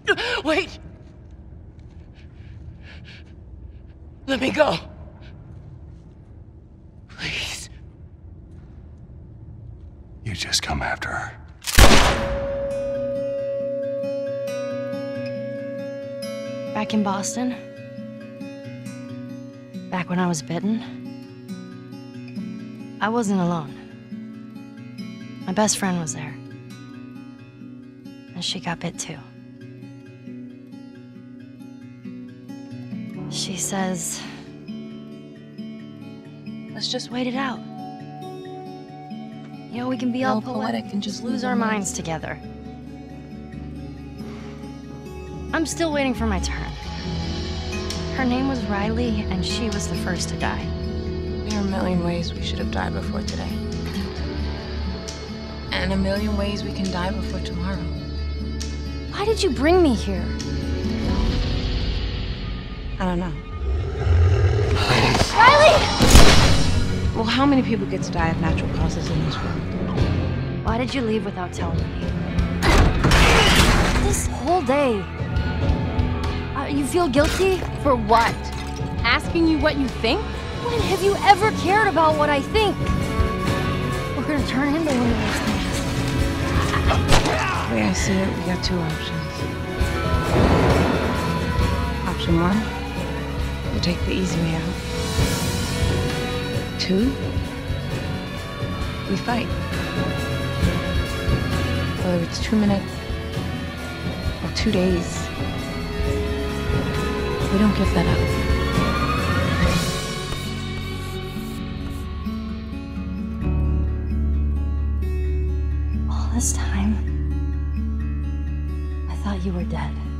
Wait! Let me go. Please. You just come after her. Back in Boston, back when I was bitten, I wasn't alone. My best friend was there. And she got bit too. She says, let's just wait it out. You know, we can be all poetic and just lose our minds together. I'm still waiting for my turn. Her name was Riley, and she was the first to die. There are a million ways we should have died before today. And a million ways we can die before tomorrow. Why did you bring me here? I don't know. Riley! Well, how many people get to die of natural causes in this world? Why did you leave without telling me? This whole day. You feel guilty? For what? Asking you what you think? When have you ever cared about what I think? We're gonna turn into one of those things. The way I see it, we got two options. Option one, we take the easy way out. Two, we fight. Whether it's 2 minutes or 2 days, we don't give that up. All this time, I thought you were dead.